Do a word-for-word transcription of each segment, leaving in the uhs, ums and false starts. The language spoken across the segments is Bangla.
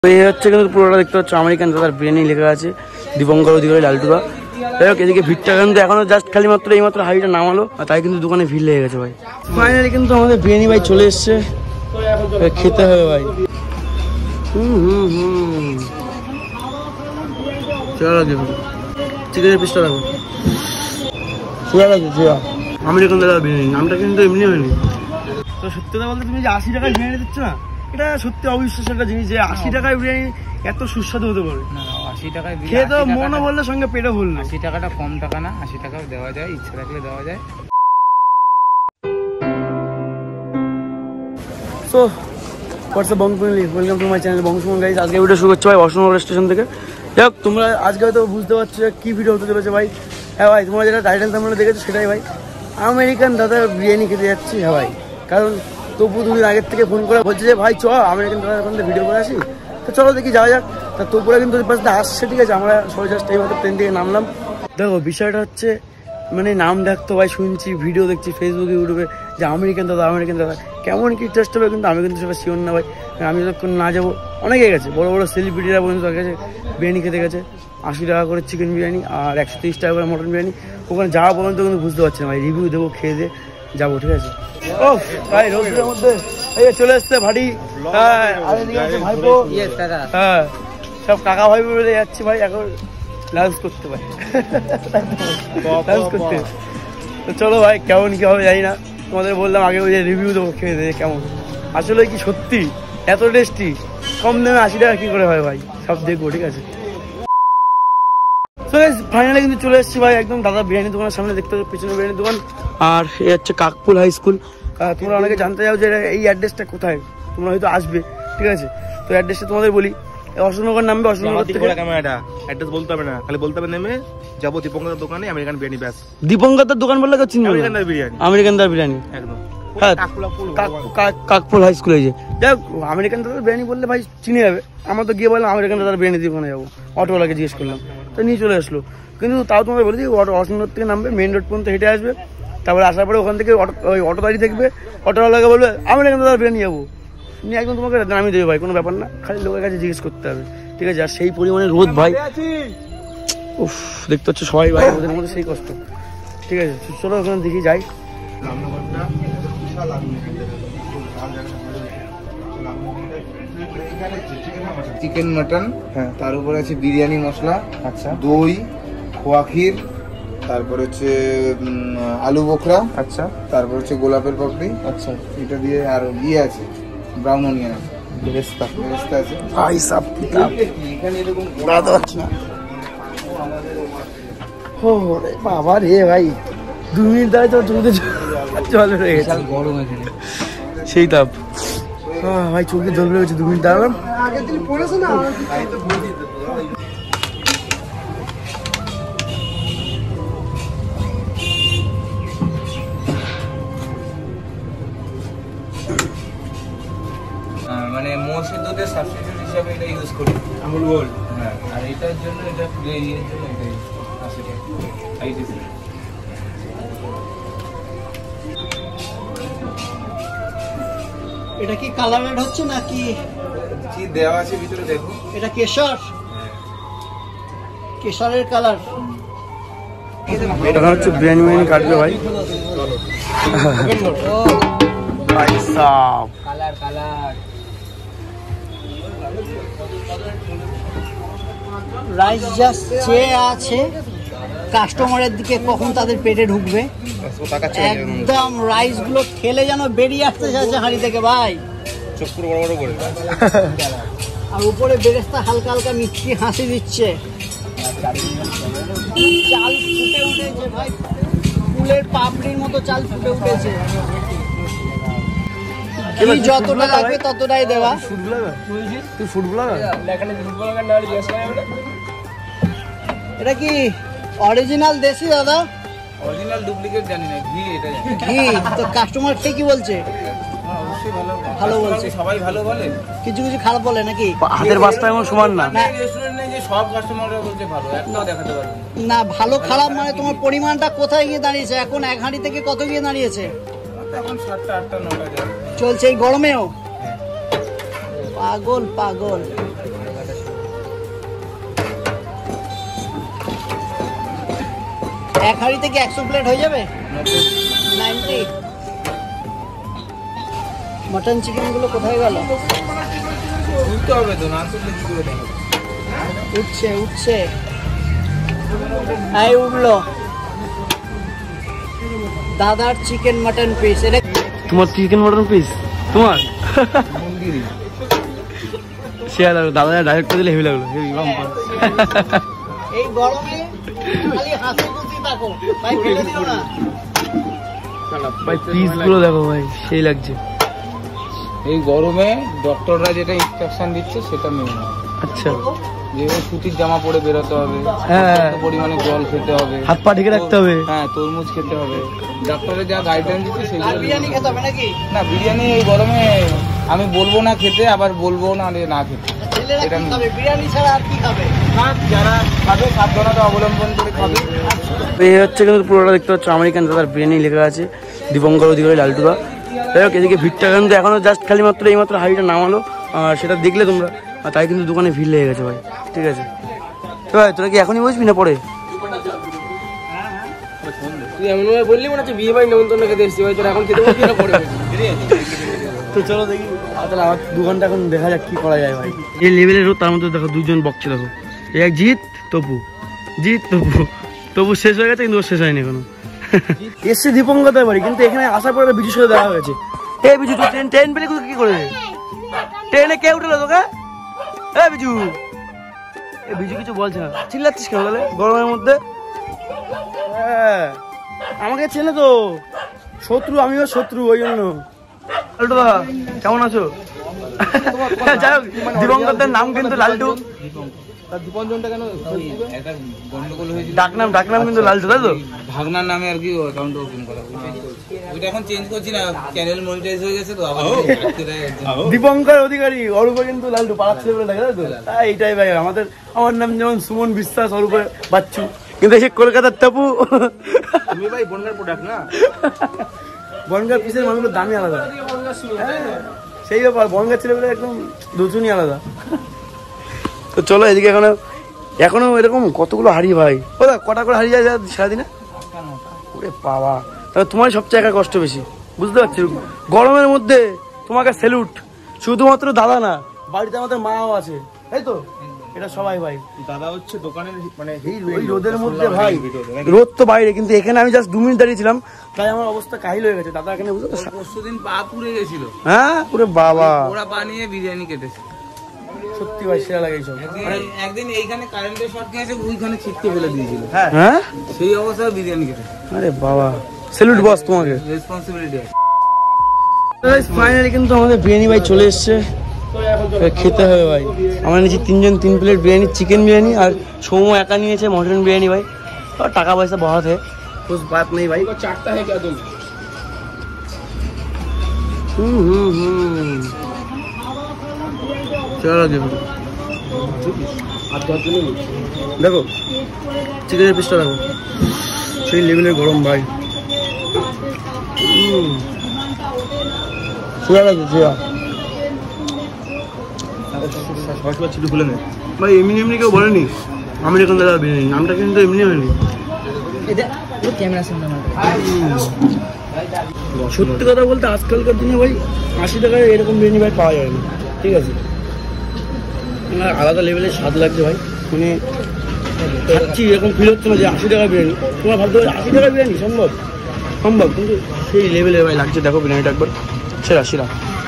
এই হচ্ছে কিন্তু পুরোটা দেখতে পাচ্ছ আমেরিকান দাদার বিরিয়ানি লেখা আছে দীপঙ্কর অধিকারী লালটুকা। যাই হোক এদিকে ভিড়টা কিন্তু এখনো জাস্ট খালি মাত্র এই মাত্র হাইটা নামালো, আর তাই কিন্তু দোকানে ভিড় লেগে গেছে ভাই। ফাইনালি কিন্তু আমাদের বিরিয়ানি ভাই চলে এসছে, খেতে হবে ভাই। হুম হুম হুম চলো লাগবে চিকেনের পিসটা রাখো, চুয়া লাগবে চুয়া। আমেরিকান দাদার বিরিয়ানি নামটা কিন্তু এমনি হয়নি। তো সত্যি কথা বলতে তুমি যে আশি টাকায় বিরিয়ানি দিচ্ছ না, এটা সত্যি অবিশ্বাস্য একটা জিনিস যে আশি টাকায় বিরিয়ানি এত সুস্বাদু হতে পারে। আশি টাকায় খেয়ে তো মনও বললে সঙ্গে পেটও ভুললো। আশি টাকাটা কম টাকা না, আশি টাকাও দেওয়া যায়, ইচ্ছা থাকলে দেওয়া যায়। So what's up Bong family, welcome to my channel Bongshuman guys. আজকে ভিডিও শুরু করছো ভাই অশোকনগর স্টেশন থেকে। যাই হোক তোমরা আজকে হয়তো বুঝতে পারছো কি ভিডিও হতে চলেছে ভাই। হ্যাঁ ভাই তোমরা যেটা টাইটেল তোমরা দেখেছো সেটাই ভাই, আমেরিকান দাদার বিরিয়ানি খেতে যাচ্ছি। হ্যাঁ ভাই, কারণ তবু দুদিন আগের থেকে ফোন করে বলছে যে ভাই চ আমেরিকান দাদার ওখান থেকে ভিডিও করে আসি, তো চলো দেখি যাওয়া যাক। তা তবুরা কিন্তু ওই পাশে আসছে, ঠিক আছে। আমরা সবাই জাস্ট এইমাত্র ট্রেন থেকে নামলাম। দেখো বিষয়টা হচ্ছে মানে নাম ডাকতো ভাই, শুনছি ভিডিও দেখছি ফেসবুকে ইউটিউবে যে আমেরিকান দাদা আমেরিকান দাদা, কেমন কি টেস্ট হবে কিন্তু আমি কিন্তু সেটা শিওর না ভাই। আমি যখন না যাবো অনেকে গেছে, বড়ো বড়ো সেলিব্রিটিরা পর্যন্ত গেছে বিরিয়ানি খেতে গেছে। আশি টাকা করে চিকেন বিরিয়ানি আর একশো তিরিশ টাকা করে মটন বিরিয়ানি। ওখানে যাওয়া পর্যন্ত কিন্তু বুঝতে পারছি না ভাই, রিভিউ দেবো খেয়ে দিয়ে যাবো, ঠিক আছে। ও ভাই রোদের মধ্যে এই চলে এসছে ভাটি, হ্যাঁ ভাইপো, হ্যাঁ সব কাকা ভাইপো মিলে যাচ্ছি ভাই এখন লাঞ্চ করতে ভাই, লাঞ্চ করতে। তো চলো ভাই কেমন কি হবে জানি না, তোমাদের বললাম আগে ওই যে রিভিউ দেবো খেয়ে দিয়ে কেমন আসলে কি সত্যি এত টেস্টি। কম দামে আশি টাকা কি করে হয় ভাই, সব দেখবো, ঠিক আছে। তো ফাইনালি কিন্তু চলে এসেছি ভাই একদম দাদা বিরিয়ানি দোকানের সামনে, দেখতে পাচ্ছ পিছনে বিরিয়ানি দোকান। আর এ হচ্ছে কাকপুল হাই স্কুল। তোমরা অনেকে জানতে চাও যে এই অ্যাড্রেসটা কোথায়, তোমরা হয়তো আসবে, ঠিক আছে। তো অ্যাড্রেসটা তোমাদের বলি, অশোকনগর নামবে, অশোকনগর থেকে ক্যামেরাটা অ্যাড্রেস বলতে হবে না, খালি বলতে হবে নেমে যাবো দীপঙ্কর দোকানে আমেরিকান বিরিয়ানি। ব্যাস দীপঙ্কর দোকান বললে কেউ চিনবে আমেরিকান বিরিয়ানি, আমেরিকান দার বিরিয়ানি একদম। হ্যাঁ কাকপুল হাই স্কুলে যে যাই হোক আমেরিকান দাদার বিরিয়ানি বললে ভাই চিনে যাবে। আমরা তো গিয়ে বললাম আমেরিকান দাদার বিরিয়ানি দোকানে যাবো, অটোওয়ালাকে জিজ্ঞেস করলাম, তো নিয়ে চলে আসলো। কিন্তু তাও তোমাদের বলেছি অশোকনগর থেকে নামবে, মেন রোড পর্যন্ত হেঁটে আসবে, তারপরে আসার পরে ওখান থেকে অটো ওই অটো দাঁড়িয়ে দেখবে, অটোওয়ালাকে বলবে আমেরিকান দাদার বিরিয়ানি যাবো, নিয়ে একদম তোমাকে নামিয়ে দেবে ভাই, কোনো ব্যাপার না, খালি লোকের কাছে জিজ্ঞেস করতে হবে, ঠিক আছে। আর সেই পরিমাণে রোদ ভাই, উফ দেখতে হচ্ছে সবাই ভাই ওদের মধ্যে সেই কষ্ট, ঠিক আছে। চলো ওখানে দেখি যাই। চিকেন মটন, হ্যাঁ, তার উপরে আছে বিরিয়ানি মশলা, আচ্ছা, দই, খোয়া ক্ষীর, তারপর হচ্ছে আলু বোখরা, আচ্ছা, তারপর হচ্ছে গোলাপের পাপড়ি, আচ্ছা, এটা দিয়ে আর ইয়ে আছে ব্রাউন অনিয়ন আছে, বেরেস্তা বেরেস্তা আছে। ভাই সাব এখানে এরকম দাঁড়াতে পারছি না, ও রে বাবা রে ভাই, দু মিনিট দাঁড়ায় তো চোখে জল হয়ে গেছে, গরম আছে সেই তাপ। হ্যাঁ ভাই চোখে জল বেড়ে গেছে, দু মিনিট দাঁড়ালাম। মানে মোষের দুধের সাবস্টিটিউট হিসাবে এটা ইউজ করি, আমুল গোল্ড, হ্যাঁ। আর এটার জন্য এটা ইয়ের জন্য এটা আশি টাকা আইটিসি। এটা কি কালারেড হচ্ছে নাকি কি দেওয়া আছে ভিতরে দেখো, এটা কেশর, কেশরের কালার। এটা হচ্ছে বিরিয়ানি বিরিয়ানি কাটবে ভাই, ভাই সাব কালার কালার রাইস জাস্ট চেয়ে আছে কাস্টমারের দিকে কখন তাদের পেটে ঢুকবে, একদম রাইস গুলো ঠেলে যেন বেরিয়ে আসতে যাচ্ছে হাঁড়ি থেকে ভাই, চোখ পুরো বড় বড় করে। আর উপরে বেরেস্তা হালকা হালকা মিষ্টি হাসি দিচ্ছে, চাল ফুটে উঠেছে ভাই, ফুলের পাপড়ির মতো চাল ফুটে উঠেছে। যতটা লাগবে ততটাই দেওয়া। এটা কি অরিজিনাল দেশি দাদা? অরিজিনাল ডুপ্লিকেট জানি না, ঘি এটা জানি। ঘি তো কাস্টমার ঠিকই বলছে, অবশ্যই ভালো ভালো বলছে, সবাই ভালো বলে, কিছু কিছু খারাপ বলে নাকি? হাতের বাস্তা এমন সমান না, রেস্টুরেন্ট নেই যে সব কাস্টমাররা বলছে ভালো, একটাও দেখাতে পারবে না। ভালো খারাপ মানে তোমার পরিমাণটা কোথায় গিয়ে দাঁড়িয়েছে এখন? এক হাঁড়ি থেকে কত গিয়ে দাঁড়িয়েছে এখন? সাতটা আটটা নটা চলছে এই গরমেও, পাগল পাগল। এক হাঁড়ি থেকে একশো প্লেট হয়ে যাবে? নাইনটি। মটন চিকেন গুলো কোথায় গেল? উঠতে হবে তো, না তুললে কি করে দেখাবো? উঠছে উঠছে, এই উঠলো দাদার চিকেন মটন পিস। এটা তোমার চিকেন মটন পিস তোমার? সে দাদা ডাইরেক্ট করে দিলে হেভি লাগলো, হেভি বাম্পার। এই গরমে খালি হাসি খুশি থাকো ভাই, ফেলে দিও না ভাই। পিস গুলো দেখো ভাই, সেই লাগছে। এই গরমে ডক্টররা যেটা ইনস্ট্রাকশন দিচ্ছে সেটা মেনে নাও। আচ্ছা, যে সুতির জামা পরে বেরোতে হবে, হ্যাঁ, পরিমাণে জল খেতে হবে, হাত পা ঢেকে রাখতে হবে, হ্যাঁ তরমুজ খেতে হবে, ডাক্তারের যা গাইডলাইন দিচ্ছে আর সেগুলো। বিরিয়ানি খেতে হবে নাকি? না, বিরিয়ানি এই গরমে আমি বলবো না খেতে, আবার বলবো না যে না খেতে। ছেলেরা এটা কি খাবে? বিরিয়ানি ছাড়া আর কি খাবে? না, যারা খাবে সাবধানতা অবলম্বন করে খাবে। এই হচ্ছে কিন্তু পুরোটা দেখতে পাচ্ছ আমেরিকান দাদার বিরিয়ানি লেখা আছে, দীপঙ্কর অধিকারী লালটুদা। যাই হোক, এদিকে ভিড়টা কিন্তু এখনো জাস্ট খালি মাত্র এই মাত্র হাড়িটা নামালো, আর সেটা দেখলে তোমরা, আর তাই কিন্তু দোকানে ভিড় লেগে গেছে ভাই। ঠিক আছে তো ভাই, তোরা কি এখনই বসবি না পরে? তুই এমন ভাবে বললি মনে হচ্ছে বিয়ে বাড়ি নেমন্তন্ন খেতে এসেছি ভাই, তোর এখন খেতে বসবি না পরে? তো চলো দেখি, তাহলে আমার দু ঘন্টা এখন দেখা যাক কি করা যায় ভাই। এই লেভেলের রোদ, তার মধ্যে দেখো দুজন বকছে, দেখো এক জিৎ তপু, জিৎ তপু। তপু শেষ হয়ে গেছে কিন্তু ওর শেষ হয়নি এখনো। এসছে দীপঙ্কর বাড়ি, কিন্তু এখানে আসার পরে বিজুর সাথে দেখা হয়েছে। এই বিজু, তুই ট্রেন ট্রেন পেলে কি করে? ট্রেনে কে উঠলো তোকে? এ বিজু, এ বিজু কিছু বলছে না, চিল্লাচ্ছিস কেন তাহলে গরমের মধ্যে? হ্যাঁ, আমাকে চেনে তো, শত্রু, আমিও শত্রু, ওই জন্য। লাল্টু দাদা কেমন আছো? যাই হোক, দীপঙ্করদের নাম কিন্তু লাল্টু, দীপঞ্জনটা কেন একটা গন্ডগোল হয়েছিল, ডাকনাম ডাকনাম কিন্তু লাল্টু, তাই তো? ভাগনার নামে আর কি অ্যাকাউন্ট ওপেন করা, ওইটা এখন চেঞ্জ করছি না, চ্যানেল মনিটাইজ হয়ে গেছে তো আবার। দীপঙ্কর অধিকারী, অরূপে কিন্তু লাল্টু পাড়ার ছেলে বলে দেখে, তাই তো? তাই এইটাই ভাই আমাদের, আমার নাম যেমন সুমন বিশ্বাস, অরূপে বাচ্চু, কিন্তু এসে কলকাতার টাপু। তুমি ভাই বন্যার প্রোডাক্ট না, বনগাঁ পিসের মানুষগুলোর দামই আলাদা। হ্যাঁ, সেই ব্যাপার, বনগাঁ ছেলে বলে একদম দুজনই আলাদা। তো চলো এদিকে, এখনো এখনো এরকম কতগুলো হাড়ি ভাই, ও দা কটা করে হাড়ি যায় সারাদিনে? ওরে বাবা, তাহলে তোমার সবচেয়ে একা কষ্ট বেশি, বুঝতে পারছি। গরমের মধ্যে তোমাকে স্যালুট, শুধুমাত্র দাদা না, বাড়িতে আমাদের মাও আছে, তাই তো? এটা সবাই ভাই, দাদা হচ্ছে দোকানের মানে এই ওই রোদের মধ্যে ভাই, রোদ তো বাইরে, কিন্তু এখানে আমি জাস্ট দু মিনিট দাঁড়িয়েছিলাম, তাই আমার অবস্থা কাহিল হয়ে গেছে। দাদা এখানে বুঝলো তো, পরশু দিন পা পুড়ে গেছিল, হ্যাঁ ওরে বাবা, ওরা পা নিয়ে বিরিয়ানি কেটেছে। সত্যি ভাই সেরা লাগে এইসব। একদিন এইখানে কারেন্টের শর্ট খেয়েছে, ওইখানে ছিটকে ফেলে দিয়েছিল, হ্যাঁ সেই অবস্থায় বিরিয়ানি কেটেছে। আরে বাবা, স্যালুট বস তোমাকে, রেসপন্সিবিলিটি আছে। ফাইনালি কিন্তু আমাদের বিরিয়ানি ভাই চলে এসছে, খেতে হবে ভাই। আমরা নিয়েছি তিনজন তিন প্লেট বিরিয়ানি, চিকেন বিরিয়ানি, আর সৌম একা নিয়েছে মটন বিরিয়ানি ভাই। और টাকা পয়সা बहुत है, कुछ बात नहीं भाई। चाटता है क्या तुम? हम्म हम्म हम्म चलो देखो দেখো চিকেনের পিসটা দেখো, সেই লেভেলের গরম ভাই। সুয়া লাগছে সুয়া, ছুটি খুলে নেই ভাই এমনি এমনি কেউ বলেনি আমেরিকান দাদা বিরিয়ানি, নামটা কিন্তু এমনি হয়নি। সত্যি কথা বলতে আজকালকার দিনে ভাই আশি টাকায় এরকম বিরিয়ানি ভাই পাওয়া যায় না, ঠিক আছে? আলাদা লেভেলের স্বাদ লাগছে ভাই, মানে খাচ্ছি এরকম ফিল হচ্ছে না যে আশি টাকা বিরিয়ানি। তোমার ভাবতে পারছো আশি টাকা বিরিয়ানি সম্ভব? সম্ভব, কিন্তু সেই লেভেলের ভাই লাগছে। দেখো বিরিয়ানিটা একবার, সেরা সেরা।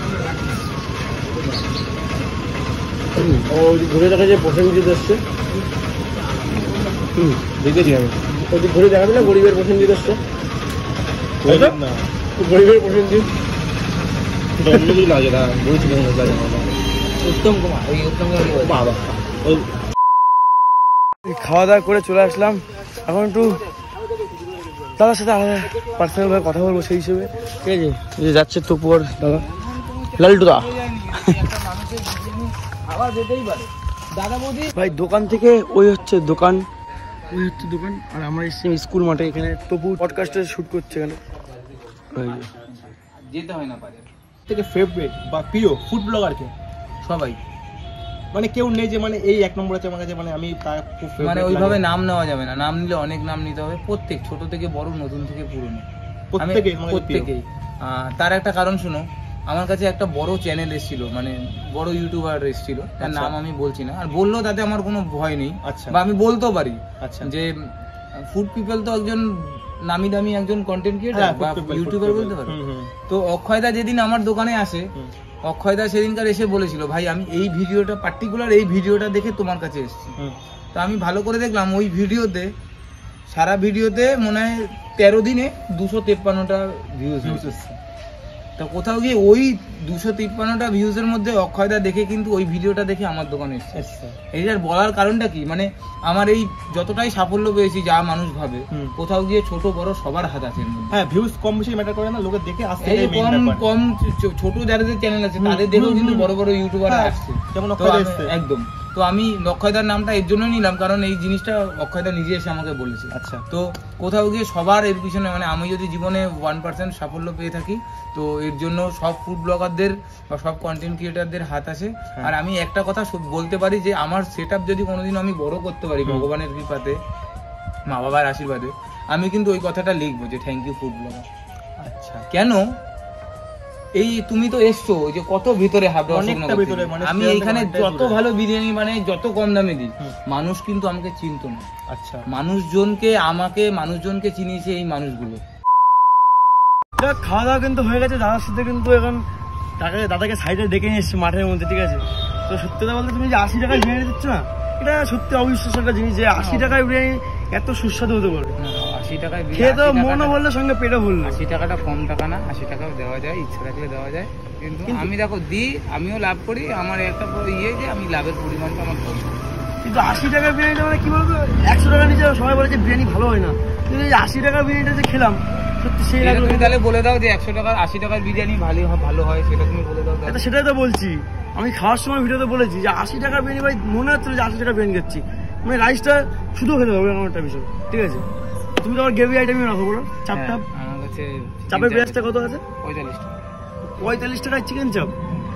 ও ঘুরে দেখা যায় প্রসেনজিৎ এসছে, হুম দেখেছি আমি, ওই ঘুরে দেখাবি না গরিবের প্রসেনজিৎ এসছে, গরিবের প্রসেনজিৎ লাগে না, বলছিলাম উত্তম কুমার, ওই উত্তম কুমার বাবা। খাওয়া দাওয়া করে চলে আসলাম, এখন একটু দাদার সাথে আলাদা পার্সোনাল ভাবে কথা বলবো সেই হিসেবে, ঠিক আছে? যে যাচ্ছে তপুর দাদা লালটুদা ভাই দোকান থেকে, ওই হচ্ছে দোকান, ওই হচ্ছে দোকান, আর আমরা এসেছি স্কুল মাঠে, এখানে তপু পডকাস্টে শুট করছে এখানে। যেতে হয় না পারে থেকে ফেভারিট বা প্রিয় ফুড ব্লগার কে? সবাই, মানে কেউ নেই যে মানে এই এক নম্বর আছে আমার কাছে, মানে আমি তার খুব favorite মানে ওইভাবে লাগে। নাম নেওয়া যাবে না, নাম নিলে অনেক নাম নিতে হবে, প্রত্যেক ছোট থেকে বড়, নতুন থেকে পুরনো, আমি প্রত্যেকেই আমার কাছে প্রিয়। প্রত্যেকেই। আহ, তার একটা কারণ শুনো, আমার কাছে একটা বড় চ্যানেল এসেছিল, মানে বড় ইউটিউবার এসেছিল, তার আচ্ছা। নাম আমি বলছি না, আর বললেও তাতে আমার কোনো ভয় নেই, আচ্ছা। বা আমি বলতেও পারি আচ্ছা। যে ফুড পিপল তো একজন নামি দামি একজন কন্টেন্ট হ্যাঁ, ক্রিয়েটার food বা people, food ইউটিউবার people। বলতে পারো। হুম, হুম। তো অক্ষয়দা যেদিন আমার দোকানে আসে, হুম। অক্ষয়দা সেদিনকার এসে বলেছিল, ভাই আমি এই ভিডিওটা পার্টিকুলার এই ভিডিওটা দেখে তোমার কাছে এসেছি। হুম। তো আমি ভালো করে দেখলাম ওই ভিডিওতে, সারা ভিডিওতে মনে হয় তেরো দিনে দুশো তেপ্পান্নটা ভিউজ এসেছে। তো কোথাও গিয়ে ওই দুশো তিপ্পান্নটা ভিউজের মধ্যে অক্ষয়দা দেখে কিন্তু ওই ভিডিওটা দেখে আমার দোকানে এসেছে। আচ্ছা। এইটার বলার কারণটা কি, মানে আমার এই যতটাই সাফল্য পেয়েছি যা মানুষ ভাবে, হুম। কোথাও গিয়ে ছোট বড় সবার হাত আছে এর মধ্যে। হ্যাঁ, ভিউজ কম বেশি ম্যাটার করে না, লোকে দেখে আসতে এই যে কম কম চ- ছোট যাদের চ্যানেল আছে হুম, তাদের দেখেও হুম, কিন্তু হুম। বড় বড় ইউটিউবার হ্যাঁ, আসছে, যেমন তো অক্ষয়দা আমি- এসছে। একদম। তো আমি অক্ষয়দার নামটা এর জন্য নিলাম কারণ এই জিনিসটা অক্ষয়দা নিজে এসে আমাকে বলেছে। আচ্ছা। তো কোথাও গিয়ে সবার এর পিছনে, মানে আমি যদি জীবনে ওয়ান পার্সেন্ট সাফল্য পেয়ে থাকি, তো এর জন্য সব ফুড ব্লগারদের বা সব কন্টেন্ট ক্রিয়েটারদের হাত আছে। আর আমি একটা কথা সব- বলতে পারি যে আমার সেট আপ যদি কোনোদিন আমি বড় করতে পারি ভগবানের কৃপাতে, মা বাবার আশীর্বাদে, আমি কিন্তু ওই কথাটা লিখবো যে থ্যাংক ইউ ফুড ব্লগার। আচ্ছা। কেন, এই তুমি তো এসছো ওই যে কত ভিতরে হাবড়া অনেকটা অশোকনগর ভিতরে, থেকে। মানে আমি সেখান থেকে এখানে অনেকটাই যত দূরে। ভালো বিরিয়ানি মানে যত কম দামে দিই, হুম। মানুষ কিন্তু আমাকে চিনতো না। আচ্ছা। মানুষজনকে আমাকে মানুষজনকে চিনিয়েছে এই মানুষগুলো। দেখ, খাওয়া দাওয়া কিন্তু হয়ে গেছে, দাদার সাথে কিন্তু এখন তাকে দাদাকে সাইডে ডেকে নিয়ে এসছে মাঠের মধ্যে, ঠিক আছে? তো সত্যি কথা বলতে তুমি যে আশি টাকায় বিরিয়ানি দিচ্ছ না, এটা সত্যি অবিশ্বাস্য একটা জিনিস যে আশি টাকায় বিরিয়ানি এত সুস্বাদু হতে পারে। আশি টাকায় বিরিয়ানি- খেয়ে তো আশি মনও টাকাটা- বললে সঙ্গে পেটে ভরলো। আশি টাকাটা কম টাকা না, আশি টাকাও দেওয়া যায়, ইচ্ছা থাকলে দেওয়া যায়, কিন্তু আমি দেখো দিই, আমিও লাভ করি, আমার একটা বড় ইয়ে যে আমি লাভের পরিমাণটা আমার কম। কিন্তু আশি টাকার বিরিয়ানিটা মানে কি বলবো, একশো টাকা নিচে সবাই বলে যে বিরিয়ানি ভালো হয় না, কিন্তু এই আশি টাকার বিরিয়ানিটা যে খেলাম সত্যি সেই এটা লাগলো। তুমি তাহলে বলে দাও যে একশো টাকার আশি টাকার বিরিয়ানি ভালো হয়- ভালো হয়, সেটা তুমি বলে দাও তাহলে। এটা সেটাই তো বলছি, আমি খাওয়ার সময় ভিডিওতে বলেছি যে আশি টাকার বিরিয়ানি ভাই মনে হচ্ছে যে আশি টাকার বিরিয়ানি খাচ্ছি, মানে রাইসটা শুধু খেতে হবে এমন একটা বিষয়, ঠিক আছে? তুমি তো আমার গ্রেভি আইটেমই রাখো বলো, চাপটা হ্যাঁ, আমার কাছে চাপের পেঁয়াজটা কত আছে? পঁয়তাল্লিশ টাকা। পঁয়তাল্লিশ টাকায় চিকেন চাপ,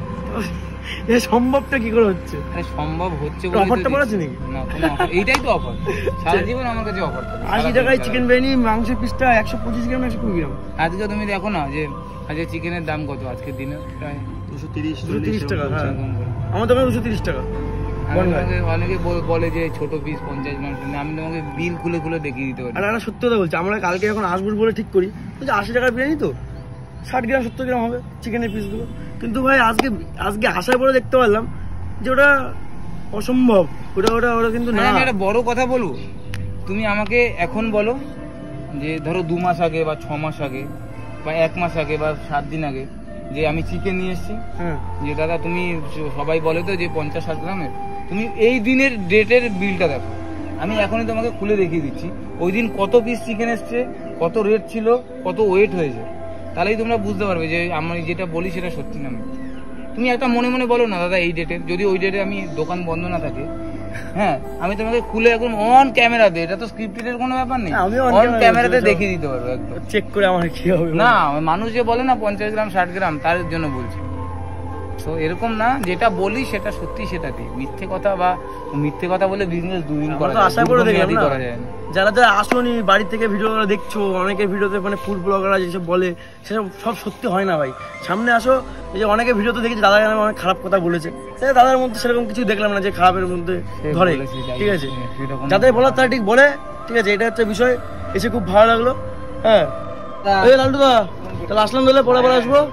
এ সম্ভবটা কি করে হচ্ছে? আরে সম্ভব হচ্ছে তো বলেই তো অফারটা দিচ্ছি। পড়েছে নাকি? না, কোনো offer- এইটাই তো অফার, সারা জীবন আমার কাছে অফার থাকে। আশি সারা টাকায় জীবন, চিকেন বিরিয়ানি, মাংসের পিসটা একশো পঁচিশ গ্রাম একশো কুড়ি গ্রাম, আজকে তুমি দেখো না যে আজকে চিকেনের দাম কত আজকের দিনে, প্রায় দুশো তিরিশ দুশো তিরিশ টাকা। হ্যাঁ, এরকম করে। আমার দোকানে দুশো তিরিশ টাকা। আমি বনগাঁ। তোমাকে অনেকে বল- বলে যে ছোট পিস পঞ্চাশ গ্রাম, কিন্তু আমি তোমাকে বিল খুলে খুলে দেখিয়ে দিতে পারি। আর একটা সত্যি কথা বলছি, আমরা কালকে যখন আসবো বলে ঠিক করি যে আশি টাকার বিরিয়ানি তো ষাট গ্রাম সত্তর গ্রাম হবে চিকেনের পিসগুলো, কিন্তু ভাই আজকে আজকে আসার পরে দেখতে পারলাম যে ওটা অসম্ভব, ওটা ওটা ওটা কিন্তু না। মানে আমি একটা বড় কথা বলবো, তুমি আমাকে এখন বলো যে ধরো দু মাস আগে বা ছ মাস আগে বা এক মাস আগে বা সাত দিন আগে যে আমি চিকেন নিয়ে এসেছি, হ্যাঁ, যে দাদা তুমি সবাই বলে তো যে পঞ্চাশ ষাট গ্রামের, তুমি এই দিনের ডেটের বিলটা দেখো, আমি এখনই তোমাকে খুলে দেখিয়ে দিচ্ছি ওই দিন কত পিস চিকেন এসছে, কত রেট ছিল, কত ওয়েট হয়েছে, তাহলেই তোমরা বুঝতে পারবে যে আমি যেটা বলি সেটা সত্যি না। তুমি একটা মনে মনে বলো না দাদা এই ডেটে, যদি ওই ডেটে আমি দোকান বন্ধ না থাকে, হ্যাঁ আমি তোমাকে খুলে একদম অন ক্যামেরাতে, এটা তো স্ক্রিপ্টের কোনো ব্যাপার নেই, আমি on অন camera ক্যামেরাতে বলছি, দেখিয়ে দিতে পারবো একদম। চেক করে আমার কি হবে না মানুষ যে বলে না পঞ্চাশ গ্রাম ষাট গ্রাম, তার জন্য বলছি। তো এরকম না, যেটা বলি সেটা সত্যি সেটা দিই, মিথ্যে কথা বা মিথ্যে কথা বলে বিজনেস দুদিন আমরা করা তো যায়, আশা করে দেখলাম দুর্গমেয়াদী না। করা যায় না। যারা যারা আসোনি বাড়ি থেকে ভিডিও দেখছো, অনেকের ভিডিওতে মানে ফুড ব্লগাররা যেসব বলে সেসব সব সত্যি হয় না ভাই। সামনে আসো, এই যে অনেকে ভিডিওতে দেখেছি দাদা নামে অনেক খারাপ কথা বলেছে, সেটা দাদার মধ্যে সেরকম কিছু দেখলাম না যে খারাপের মধ্যে সে ধরে, বলেছে, যাই ঠিক হোক, আছে? সেরকম যাদের বলার তারা ঠিক বলে, ঠিক আছে? এটা হচ্ছে বিষয়, এসে খুব ভালো লাগলো। হ্যাঁ, এই লালটু দা তাহলে আসলাম, তাহলে পরে পরে আসবো।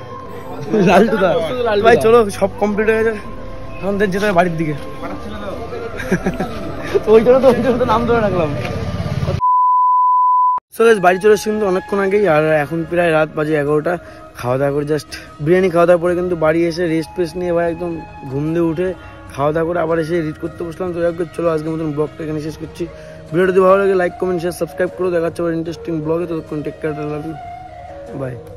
লালটু দা ভাই চলো, সব কমপ্লিট হয়ে গেছে, এখন দেন যেতে হবে বাড়ির দিকে। তো ওই জন্য তো ওই জন্য তো নাম ধরে রাখলাম। সো গাইস, বাড়ি চলে এসেছি কিন্তু অনেকক্ষণ আগেই, আর এখন প্রায় রাত বাজে এগারোটা। খাওয়া দাওয়া করে জাস্ট বিরিয়ানি খাওয়া দাওয়ার পরে কিন্তু বাড়ি এসে রেস্ট ফেস্ট নিয়ে ভাই একদম ঘুম দিয়ে উঠে খাওয়া দাওয়া করে আবার এসে এডিট করতে বসলাম। তো যাই হোক, চলো আজকের মতন ব্লগটা এখানে শেষ করছি। ভিডিওটি ভালো লাগে লাইক কমেন্ট শেয়ার সাবস্ক্রাইব করো, দেখা হচ্ছে আবার ইন্টারেস্টিং ব্লগে। ততক্ষণ টেক কেয়ার, বাই।